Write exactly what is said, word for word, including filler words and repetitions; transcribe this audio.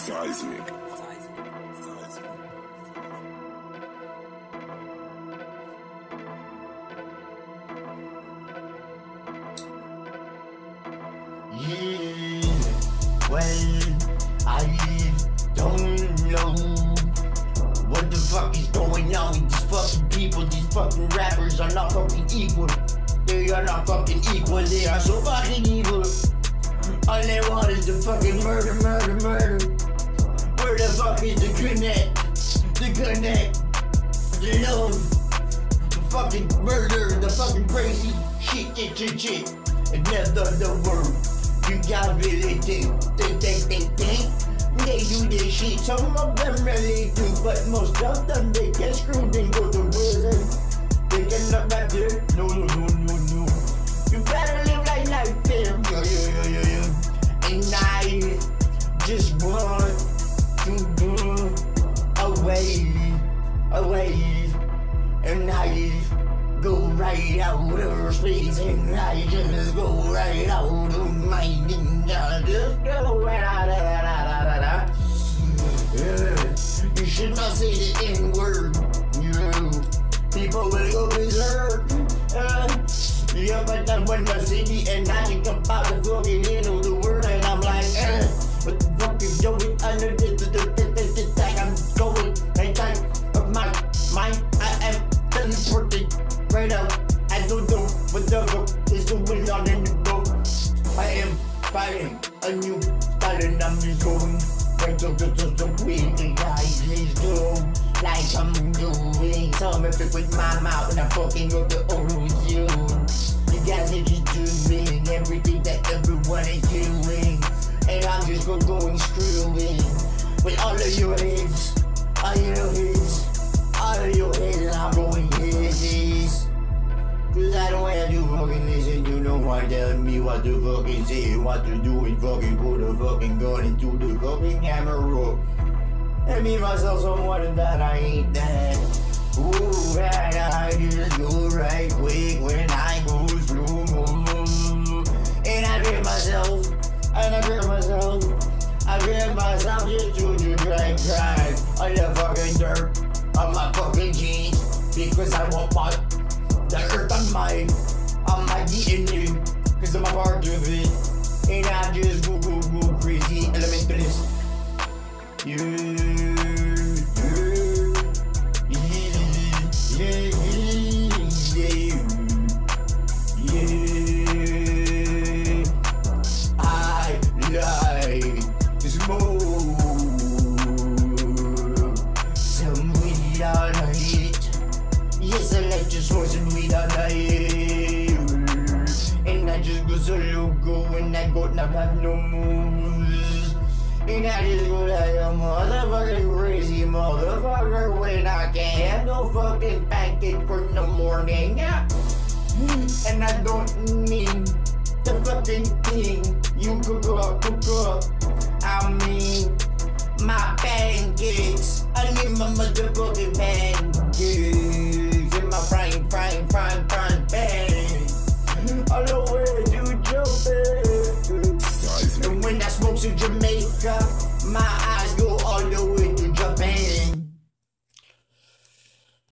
Seismic. Yeah, well, I don't know what the fuck is going on with these fucking people. These fucking rappers are not fucking equal. They are not fucking equal. They are so fucking evil. All they want is the fucking murder, murder, murder. Where the fuck is the connect? The connect, the love, the fucking murder, the fucking crazy shit, shit, shit, shit. And never the word. You gotta really think, think, think, think, think. They do this shit, some of them really do, but most of them they get screwed and go to prison. They cannot back there. No, no, no, no, no. You better live like life, fam. Yeah, yeah, yeah, yeah, yeah. And I just want to go away, away, and I go right out of space, and I just go right out of my ninja. Just go right out of yeah. You should not say the N-word. You people will go berserk. Uh, yeah, but then when I see the and I think about the fucking end of the world, and I'm like, eh, what the fuck is going under the the the I'm going right time of my mind. I am teleported right out. I don't know what the fuck is going on in the boat. I am fighting a new style and I'm just going right to the to the way the guys is doing. Like I'm doing something with my mouth and I'm fucking up the ocean. You guys are just doing everything that everyone is doing, and I'm just going going screwing with all of your heads, all your heads, all of your heads, and I'm going heads. Cause I don't have to fucking listen to no one telling me what to fucking say, what to do, and fucking put a fucking gun into the fucking camera. And me myself someone that I ain't that. Ooh, and I just go right quick when I go slow mo. And I grab myself, and I grab myself, I grab myself just to do drag drag on the fucking dirt on my fucking jeans, because I want my the earth on my, on my D N A, cause I'm a part of it. And I just go, go, go crazy, elementalist. Yeah, yeah, yeah, yeah, yeah. I like to smoke some weed all night. Yes, I like to smoke some weed all night. And I just go solo go and I go not have no moves. And I just go like a motherfucking crazy motherfucker when I can't have no fucking pancake for the morning. And I don't mean the fucking thing you cook up, cook up. I mean my pancakes. I need my motherfucking pancakes.